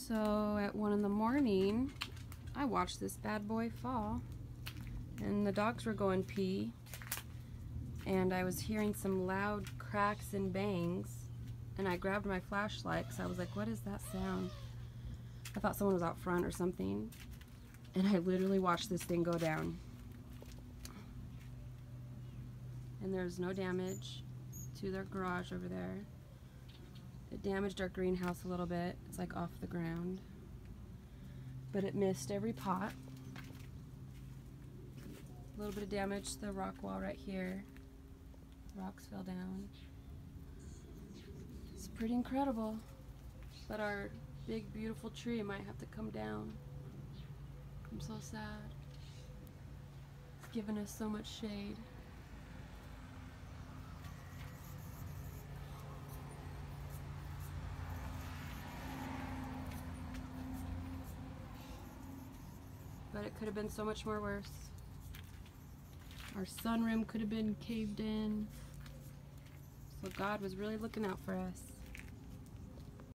So at 1 in the morning, I watched this bad boy fall, and the dogs were going pee, and I was hearing some loud cracks and bangs, and I grabbed my flashlight because I was like, what is that sound? I thought someone was out front or something, and I literally watched this thing go down. And there's no damage to their garage over there. It damaged our greenhouse a little bit. It's like off the ground. But it missed every pot. A little bit of damage to the rock wall right here. Rocks fell down. It's pretty incredible. But our big beautiful tree might have to come down. I'm so sad. It's given us so much shade. But it could have been so much more worse. Our sunroom could have been caved in. So God was really looking out for us.